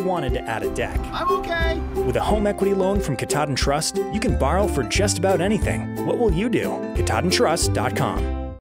wanted to add a deck. I'm okay. With a home equity loan from Katahdin Trust, you can borrow for just about anything. What will you do? KatahdinTrust.com.